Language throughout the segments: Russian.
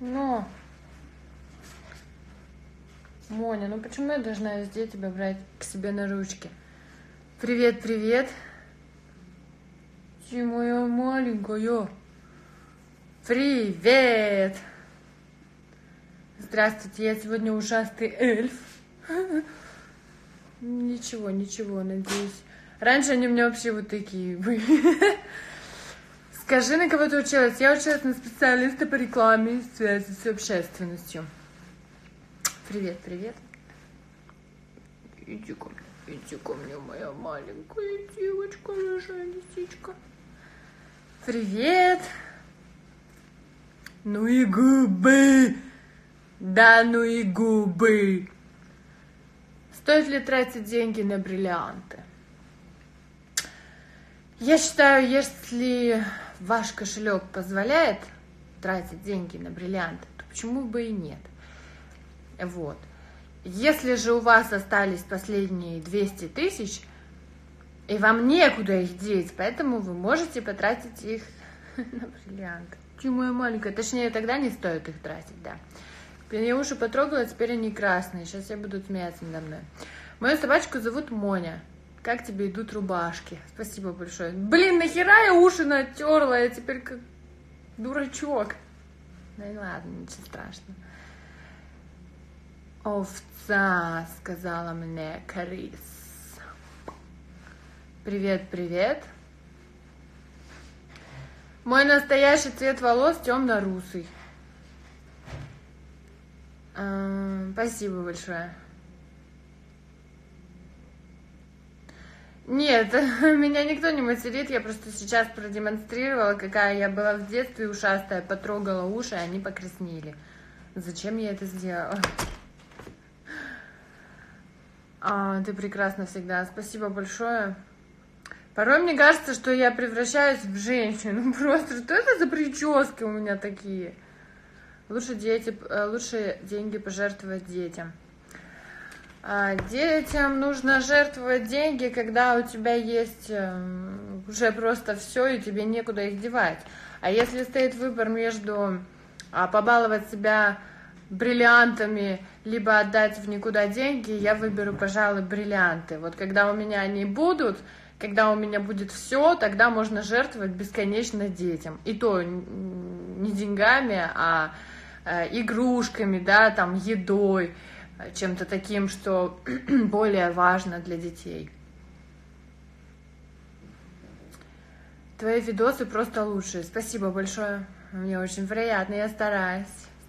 Но, Моня, ну почему я должна везде тебя брать к себе на ручки? Привет, привет. Ты моя маленькая. Привет. Здравствуйте, я сегодня ужасный эльф. Ничего, надеюсь. Раньше они у меня вообще вот такие были. Скажи, на кого ты училась? Я училась на специалиста по рекламе и связи с общественностью. Привет, привет. Иди ко мне, моя маленькая девочка, рыжая лисичка. Привет. Ну и губы. Да, ну и губы. Стоит ли тратить деньги на бриллианты? Я считаю, если ваш кошелек позволяет тратить деньги на бриллианты, то почему бы и нет? Вот. Если же у вас остались последние 200 тысяч, и вам некуда их деть, поэтому вы можете потратить их на бриллианты. Ты моя маленькая. Точнее, тогда не стоит их тратить, да. Я уши потрогала, теперь они красные. Сейчас я буду смеяться надо мной. Мою собачку зовут Моня. Как тебе идут рубашки? Спасибо большое. Блин, нахера я уши натерла? Я теперь как дурачок. Ну и ладно, ничего страшного. Овца, сказала мне Крис. Привет, привет. Мой настоящий цвет волос темно-русый. Спасибо большое. Нет, меня никто не материт, я просто сейчас продемонстрировала, какая я была в детстве ушастая, потрогала уши, они покраснели. Зачем я это сделала? Ты прекрасна всегда, спасибо большое. Порой мне кажется, что я превращаюсь в женщину, просто что это за прически у меня такие? Лучше деньги пожертвовать детям. Детям нужно жертвовать деньги, когда у тебя есть уже просто все, и тебе некуда их девать. А если стоит выбор между побаловать себя бриллиантами, либо отдать в никуда деньги, я выберу, пожалуй, бриллианты. Вот когда у меня они будут, когда у меня будет все, тогда можно жертвовать бесконечно детям. И то не деньгами, а игрушками, да, там, едой, чем-то таким, что более важно для детей. Твои видосы просто лучшие. Спасибо большое. Мне очень приятно. Я стараюсь.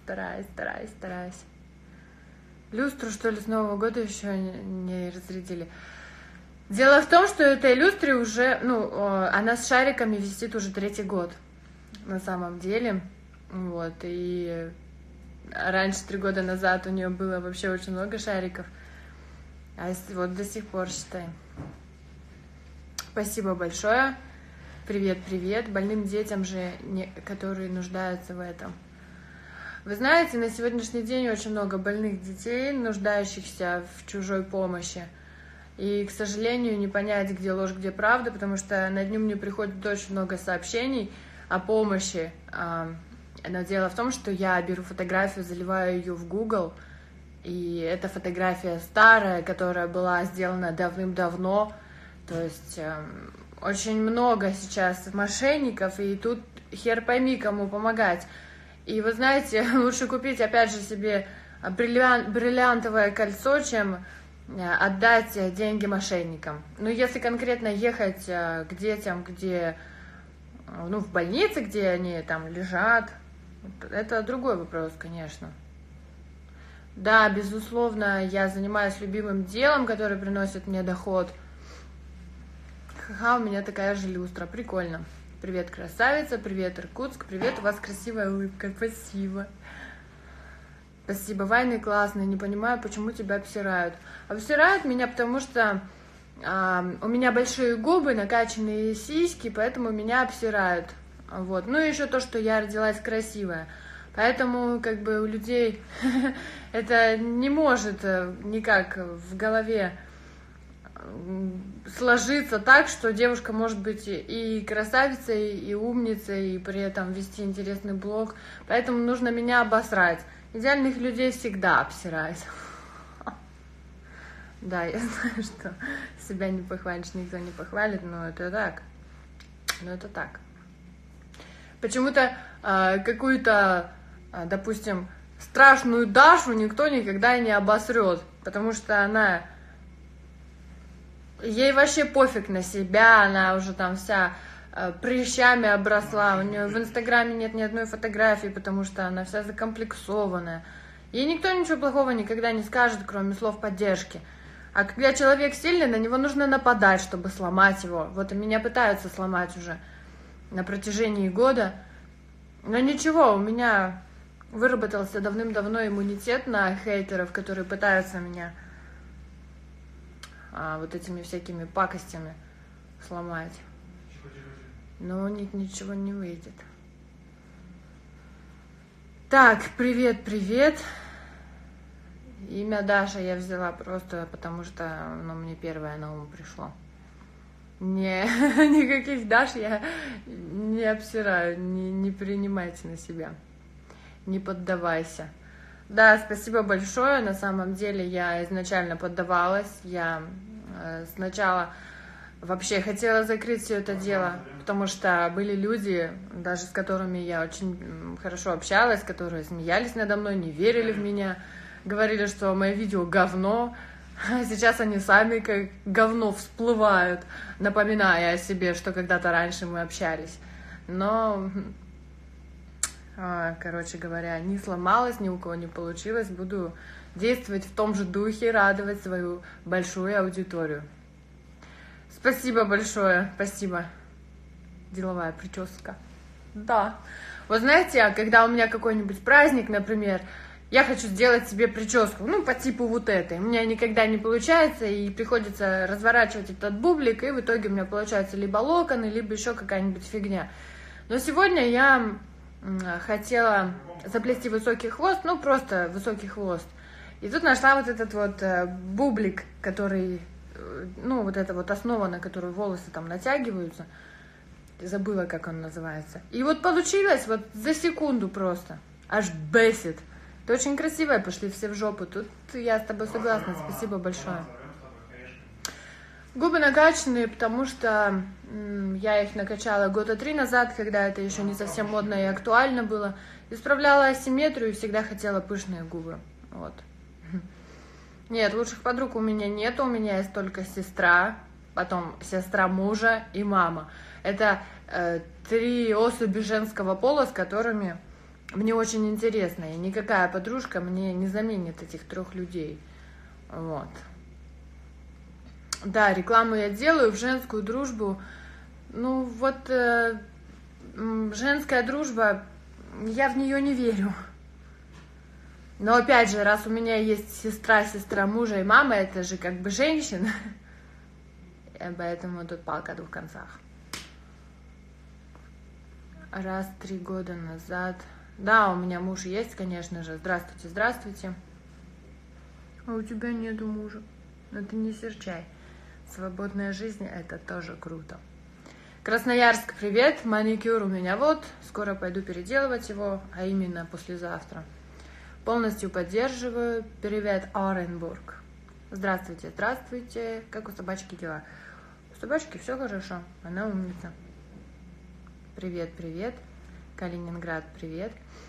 Люстру, что ли, с Нового года еще не разрядили. Дело в том, что этой люстре уже, она с шариками висит уже 3-й год. На самом деле. Вот, и раньше, 3 года назад, у нее было вообще очень много шариков. А вот до сих пор, считай. Спасибо большое. Привет, привет. Больным детям же, которые нуждаются в этом. Вы знаете, на сегодняшний день очень много больных детей, нуждающихся в чужой помощи. И, к сожалению, не понять, где ложь, где правда, потому что на дню мне приходит очень много сообщений о помощи. Но дело в том, что я беру фотографию, заливаю ее в Google, и эта фотография старая, которая была сделана давным-давно. То есть очень много сейчас мошенников, и тут хер пойми, кому помогать. И вы знаете, лучше купить, опять же, себе бриллиантовое кольцо, чем отдать деньги мошенникам. Но если конкретно ехать к детям, где, в больнице, где они там лежат, это другой вопрос, конечно. Да, безусловно, я занимаюсь любимым делом, которое приносит мне доход. Ха-ха, у меня такая же люстра, прикольно. Привет, красавица, привет, Иркутск, привет, у вас красивая улыбка, спасибо. Спасибо, Вайны классные, не понимаю, почему тебя обсирают. Обсирают меня, потому что у меня большие губы, накачанные сиськи, поэтому меня обсирают. Вот. Ну и еще то, что я родилась красивая. Поэтому как бы у людей это не может никак в голове сложиться так, что девушка может быть и красавицей, и умницей, и при этом вести интересный блог. Поэтому нужно меня обосрать. Идеальных людей всегда обсирают. Да, я знаю, что себя не похвалишь, никто не похвалит, но это так. Почему-то какую-то, допустим, страшную Дашу никто никогда не обосрет, потому что ей вообще пофиг на себя, она уже там вся прыщами обросла, у нее в Инстаграме нет ни одной фотографии, потому что она вся закомплексованная. Ей никто ничего плохого никогда не скажет, кроме слов поддержки. А когда человек сильный, на него нужно нападать, чтобы сломать его. Вот и меня пытаются сломать уже на протяжении года. Но ничего, у меня выработался давным-давно иммунитет на хейтеров, которые пытаются меня вот этими всякими пакостями сломать. Но у них ничего не выйдет. Так, привет. Имя Даша я взяла просто потому, что оно мне первое на ум пришло. Никаких Даш я не обсираю, не принимайте на себя, не поддавайся. Да, спасибо большое, на самом деле я изначально поддавалась, я сначала вообще хотела закрыть все это дело, потому что были люди, даже с которыми я очень хорошо общалась, которые смеялись надо мной, не верили в меня, говорили, что мои видео говно, а сейчас они сами как говно всплывают, напоминая о себе, что когда-то раньше мы общались. Но, короче говоря, не сломалась, ни у кого не получилось, буду действовать в том же духе, радовать свою большую аудиторию. Спасибо большое, спасибо. Деловая прическа. Да. Вот знаете, когда у меня какой-нибудь праздник, например, я хочу сделать себе прическу, по типу вот этой. У меня никогда не получается, и приходится разворачивать этот бублик, и в итоге у меня получаются либо локоны, либо еще какая-нибудь фигня. Но сегодня я хотела заплести высокий хвост, просто высокий хвост. И тут нашла вот этот вот бублик, который, вот эта вот основа, на которую волосы там натягиваются. Забыла, как он называется. И вот получилось вот за секунду просто. Аж бесит. Ты очень красивая, пошли все в жопу. Тут я с тобой согласна, спасибо большое. Губы накачанные, потому что я их накачала 3 года назад, когда это еще не совсем модно и актуально было. Исправляла асимметрию и всегда хотела пышные губы. Вот. Нет, лучших подруг у меня нет, у меня есть только сестра, потом сестра мужа и мама. Это 3 особи женского пола, с которыми мне очень интересно, и никакая подружка мне не заменит этих 3 людей. Вот. Да, рекламу я делаю в женскую дружбу. Женская дружба, я в нее не верю. Но опять же, раз у меня есть сестра мужа и мама, это же как бы женщина. Поэтому тут палка о 2 концах. 3 года назад... Да, у меня муж есть, конечно же. Здравствуйте, здравствуйте. А у тебя нету мужа. Но ты не серчай. Свободная жизнь — это тоже круто. Красноярск, привет. Маникюр у меня вот. Скоро пойду переделывать его, а именно послезавтра. Полностью поддерживаю. Привет, Оренбург. Здравствуйте, здравствуйте. Как у собачки дела? У собачки все хорошо. Она умница. Привет, привет. Калининград, привет.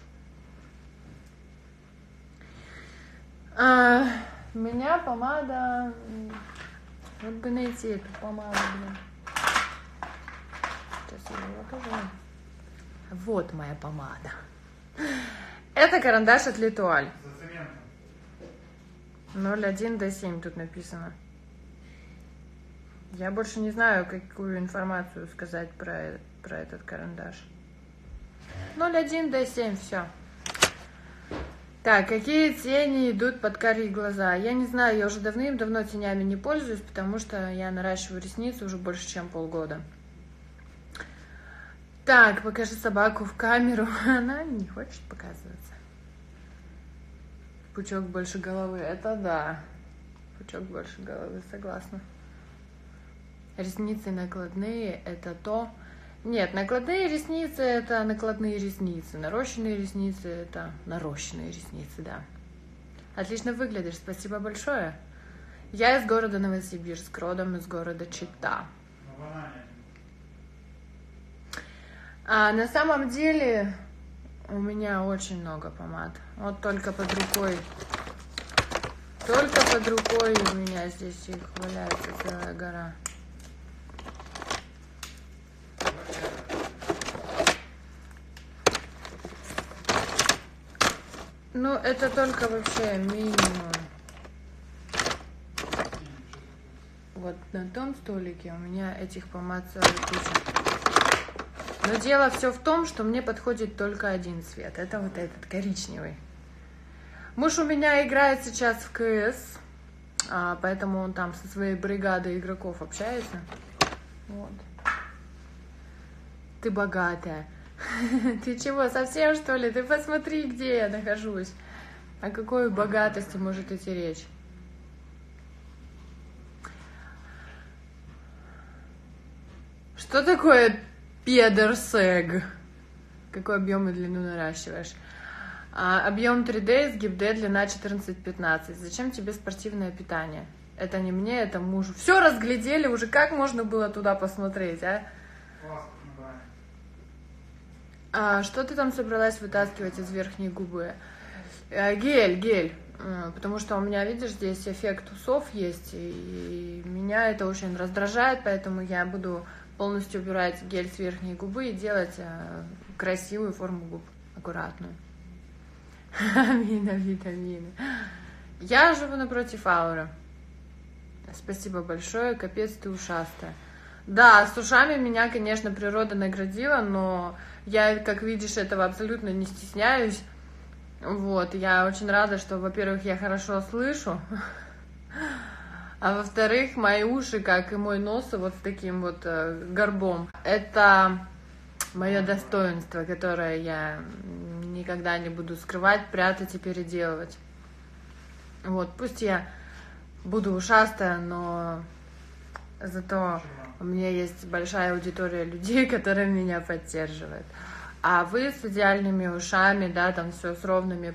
У меня помада. Вот бы найти эту помаду, блин. Сейчас я ее покажу. Вот моя помада. Это карандаш от Литуаль. 01D7 тут написано. Я больше не знаю, какую информацию сказать про этот карандаш. 01D7, все. Так, какие тени идут под карие глаза? Я не знаю, я уже давным-давно тенями не пользуюсь, потому что я наращиваю ресницы уже больше, чем полгода. Так, покажи собаку в камеру. Она не хочет показываться. Пучок больше головы, это да. Пучок больше головы, согласна. Ресницы накладные — это то... Нет, накладные ресницы — это накладные ресницы. Нарощенные ресницы — это нарощенные ресницы, да. Отлично выглядишь, спасибо большое. Я из города Новосибирск, родом из города Чита. А на самом деле у меня очень много помад. Вот только под рукой у меня здесь их валяется целая гора. Ну, это только вообще минимум. Вот на том столике у меня этих помад целая куча. Но дело все в том, что мне подходит только один цвет. Это вот этот, коричневый. Муж у меня играет сейчас в КС, поэтому он там со своей бригадой игроков общается. Вот. Ты богатая. Ты чего, совсем что ли? Ты посмотри, где я нахожусь. О какой богатости может идти речь? Что такое педерсег? Какой объем и длину наращиваешь? Объем 3D, изгиб D, длина 14-15. Зачем тебе спортивное питание? Это не мне, это мужу. Все разглядели уже, как можно было туда посмотреть, а? Что ты там собралась вытаскивать из верхней губы? Гель. Потому что у меня, видишь, здесь эффект усов есть, и меня это очень раздражает, поэтому я буду полностью убирать гель с верхней губы и делать красивую форму губ, аккуратную. Витамины. Я живу напротив Ауры. Спасибо большое, капец ты ушастая. Да, с ушами меня, конечно, природа наградила, но я, как видишь, этого абсолютно не стесняюсь. Вот, я очень рада, что, во-первых, я хорошо слышу, а во-вторых, мои уши, как и мой нос, вот с таким вот горбом. Это мое достоинство, которое я никогда не буду скрывать, прятать и переделывать. Вот, пусть я буду ушастая, но зато у меня есть большая аудитория людей, которые меня поддерживают. А вы с идеальными ушами, да, там все с ровными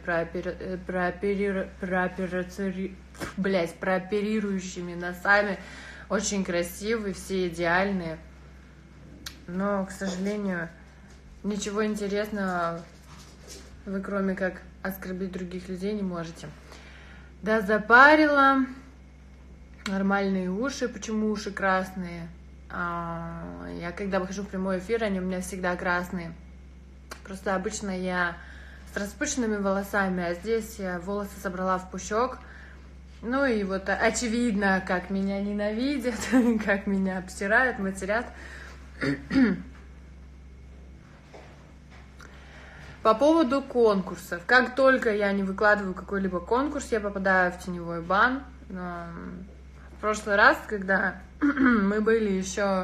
прооперирующими носами, очень красивые, все идеальные. Но, к сожалению, ничего интересного вы, кроме как оскорбить других людей, не можете. Да, запарила. Нормальные уши. Почему уши красные? Я когда выхожу в прямой эфир, они у меня всегда красные. Просто обычно я с распущенными волосами, а здесь я волосы собрала в пучок. Ну и вот очевидно, как меня ненавидят, как меня обсирают, матерят. По поводу конкурсов. Как только я не выкладываю какой-либо конкурс, я попадаю в теневой бан. В прошлый раз, когда мы были еще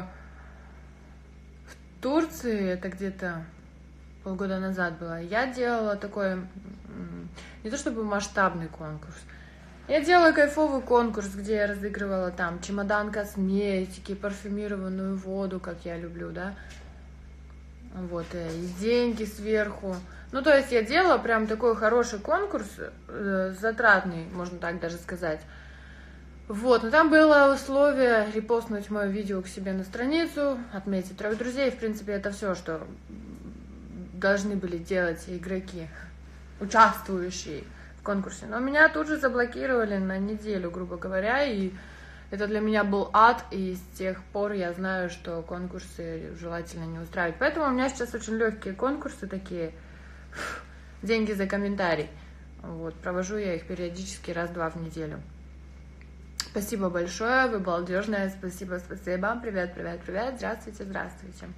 в Турции, это где-то полгода назад было, я делала такой, не то чтобы масштабный конкурс, я делала кайфовый конкурс, где я разыгрывала там чемодан косметики, парфюмированную воду, как я люблю, да, вот, и деньги сверху. Ну, то есть я делала прям такой хороший конкурс, затратный, можно так даже сказать. Вот, но там было условие репостнуть мое видео к себе на страницу, отметить 3 друзей. В принципе, это все, что должны были делать игроки, участвующие в конкурсе. Но меня тут же заблокировали на неделю, грубо говоря, и это для меня был ад, и с тех пор я знаю, что конкурсы желательно не устраивать. Поэтому у меня сейчас очень легкие конкурсы такие, деньги за комментарий. Вот, провожу я их периодически раз-два в неделю. Спасибо большое, вы балдежная, спасибо. Привет. Здравствуйте.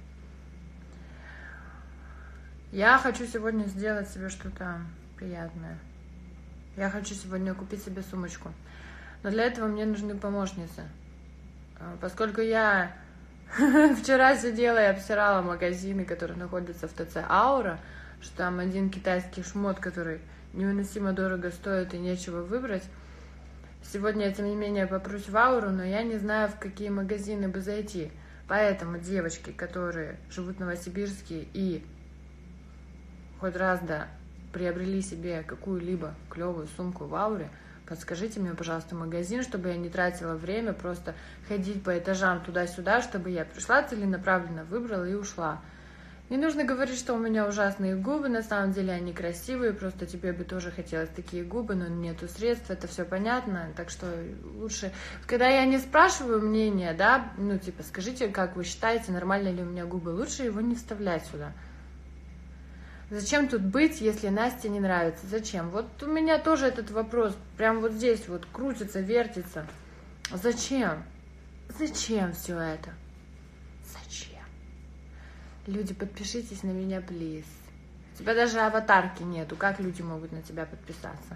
Я хочу сегодня сделать себе что-то приятное. Я хочу сегодня купить себе сумочку. Но для этого мне нужны помощницы. Поскольку я вчера сидела и обсирала магазины, которые находятся в ТЦ Аура, что там один китайский шмот, который невыносимо дорого стоит и нечего выбрать. Сегодня я, тем не менее, попрусь в Ауру, но я не знаю, в какие магазины бы зайти. Поэтому девочки, которые живут в Новосибирске и хоть раз приобрели себе какую-либо клевую сумку в Ауре, подскажите мне, пожалуйста, магазин, чтобы я не тратила время просто ходить по этажам туда-сюда, чтобы я пришла целенаправленно, выбрала и ушла. Не нужно говорить, что у меня ужасные губы, на самом деле они красивые, просто тебе бы тоже хотелось такие губы, но нету средств, это все понятно, так что лучше, когда я не спрашиваю мнения, да, ну типа скажите, как вы считаете, нормально ли у меня губы, лучше его не вставлять сюда. Зачем тут быть, если Насте не нравится? Зачем? Вот у меня тоже этот вопрос, прям вот здесь вот крутится, вертится. Зачем? Зачем все это? Зачем? Люди, подпишитесь на меня, плиз. У тебя даже аватарки нету. Как люди могут на тебя подписаться?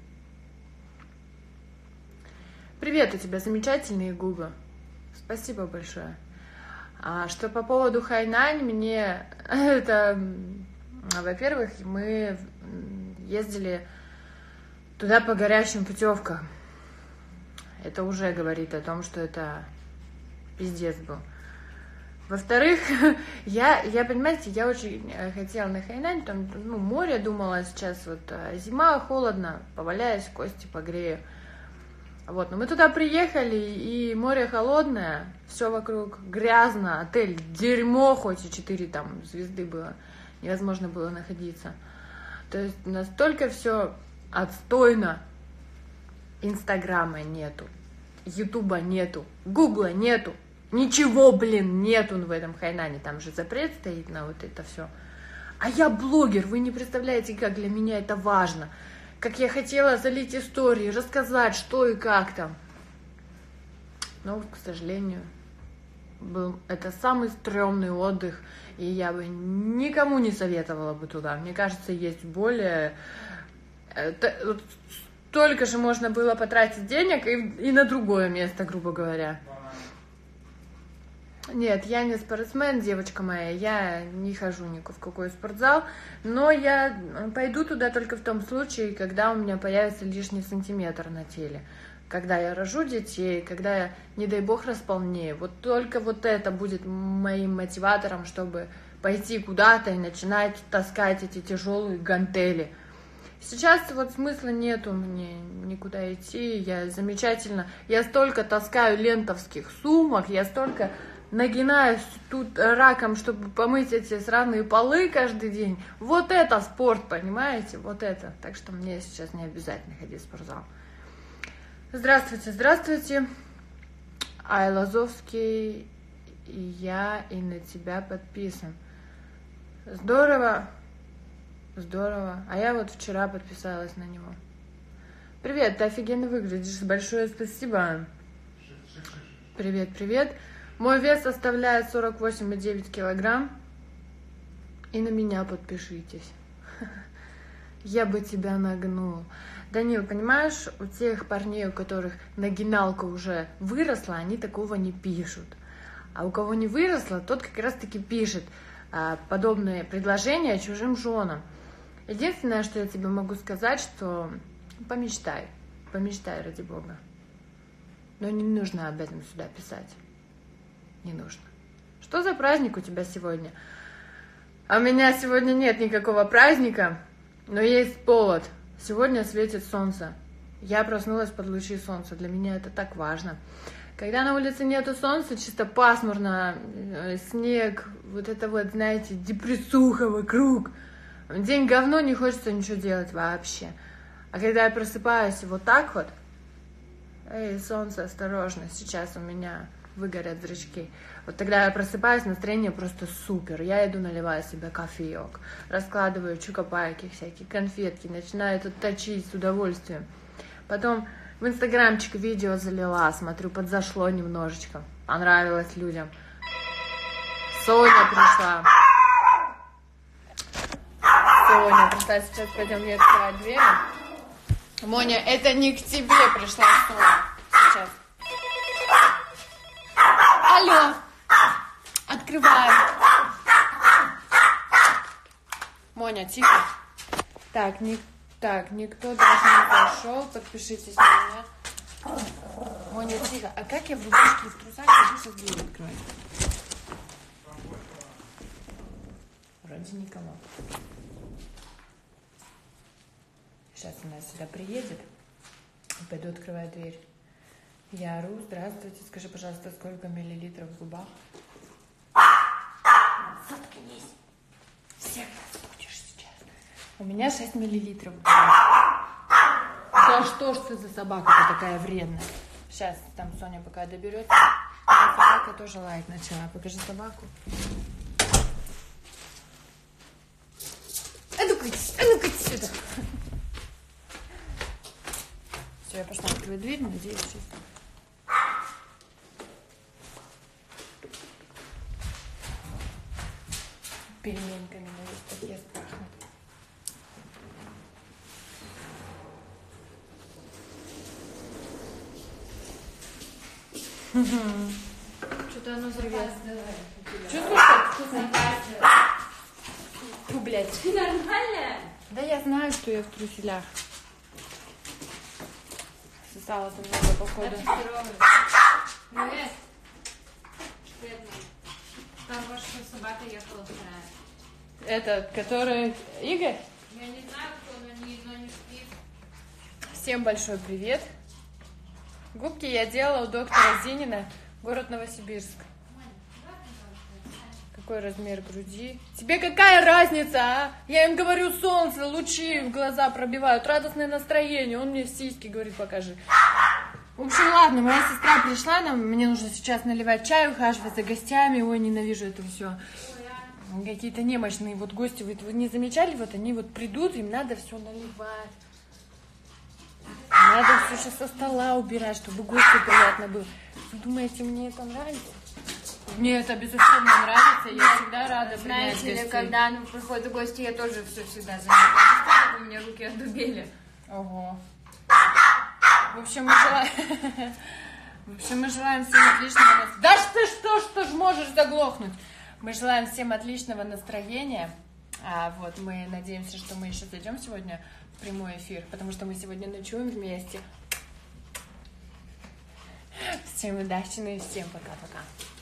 Привет, у тебя замечательные губы. Спасибо большое. А что по поводу Хайнань, мне это... Во-первых, мы ездили туда по горячим путевкам. Это уже говорит о том, что это пиздец был. Во-вторых, я понимаете, я очень хотела на Хайнань, там море, думала, сейчас вот зима, холодно, поваляюсь, кости погрею. Вот, но мы туда приехали, и море холодное, все вокруг грязно, отель дерьмо, хоть и 4 там звезды было, невозможно было находиться. То есть настолько все отстойно, Инстаграма нету, Ютуба нету, Гугла нету. Ничего, блин, нету в этом Хайнане, там же запрет стоит на вот это все. А я блогер, вы не представляете, как для меня это важно. Как я хотела залить истории, рассказать, что и как там. Но, к сожалению, это самый стрёмный отдых, и я бы никому не советовала бы туда. Мне кажется, есть более... Столько же можно было потратить денег и на другое место, грубо говоря. Нет, я не спортсмен, девочка моя, я не хожу ни в какой спортзал, но я пойду туда только в том случае, когда у меня появится лишний сантиметр на теле, когда я рожу детей, когда я, не дай бог, располнею. Вот только вот это будет моим мотиватором, чтобы пойти куда-то и начинать таскать эти тяжелые гантели. Сейчас вот смысла нету мне никуда идти, я столько таскаю лентовских сумок, я столько... нагинаюсь тут раком, чтобы помыть эти сраные полы каждый день. Вот это спорт, понимаете? Вот это. Так что мне сейчас не обязательно ходить в спортзал. Здравствуйте, здравствуйте. Айлазовский, я и на тебя подписан. Здорово. Здорово. А я вот вчера подписалась на него. Привет, ты офигенно выглядишь. Большое спасибо. Привет, привет. Мой вес составляет 48,9 килограмм. И на меня подпишитесь. Я бы тебя нагнул. Данил, понимаешь, у тех парней, у которых нагиналка уже выросла, они такого не пишут. А у кого не выросла, тот как раз-таки пишет подобные предложения чужим женам. Единственное, что я тебе могу сказать, что помечтай ради Бога. Но не нужно об этом сюда писать. Не нужно. Что за праздник у тебя сегодня? А у меня сегодня нет никакого праздника, но есть повод. Сегодня светит солнце. Я проснулась под лучи солнца. Для меня это так важно. Когда на улице нету солнца, чисто пасмурно, снег, вот это вот, знаете, депрессуха вокруг. День говно, не хочется ничего делать вообще. А когда я просыпаюсь вот так вот, эй, солнце, осторожно, сейчас у меня выгорят зрачки. Вот тогда я просыпаюсь, настроение просто супер. Я иду, наливаю себе кофеек, раскладываю чукопайки всякие, конфетки, начинаю тут точить с удовольствием. Потом в инстаграмчик видео залила, смотрю, подзашло немножечко, понравилось людям. Соня пришла. Сейчас пойдем ей открывать дверь. Моня, это не к тебе пришла Соня. Сейчас. Алло, открываю. Моня, тихо. Так, никто даже не пошел. Подпишитесь на меня. Моня, тихо. А как я в рубашке и в трусах буду сейчас дверь открывать? Вроде никого. Сейчас она сюда приедет. Пойду открывать дверь. Я ору. Здравствуйте. Скажи, пожалуйста, сколько миллилитров в губах? Заткнись. Всех разбудишь сейчас. У меня 6 миллилитров в губах. Да что ж ты за собака-то такая вредная? Сейчас там Соня пока доберется. Собака тоже лаять начала. Покажи собаку. А ну-ка сюда. Все, я пошла открывать дверь, надеюсь, сейчас. Пельменьками на весь подъезд пахнет. Что-то оно запаздывает. Чувствуешь, как вкусно? Фу, блядь. Ты нормальная? Да я знаю, что я в труселях. Сосала-то много, походу. Привет. Бедный. Там ваша собака ехала вторая. Это, который Игорь? Я не знаю, кто, но не спит. Всем большой привет. Губки я делала у доктора Зинина, город Новосибирск. Какой размер груди? Тебе какая разница, а? Я им говорю, солнце, лучи в глаза пробивают, радостное настроение. Он мне в сиськи говорит, покажи. В общем, ладно, моя сестра пришла, мне нужно сейчас наливать чай, ухаживать за гостями. Ой, ненавижу это все. Какие-то немощные вот гости, вы не замечали, вот они вот придут, им надо все наливать. Надо все сейчас со стола убирать, чтобы гостю приятно было. Вы думаете, мне это нравится? Мне это безусловно нравится, я всегда рада принять Знаете ли, гостей. когда приходят гости, я тоже все всегда занимаюсь. Как у меня руки одубели. Ого. В общем, мы желаем всем отличного настроения. Да что ж можешь заглохнуть? Мы желаем всем отличного настроения. Вот мы надеемся, что мы еще зайдем сегодня в прямой эфир, потому что мы сегодня ночуем вместе. Всем удачи и всем пока-пока.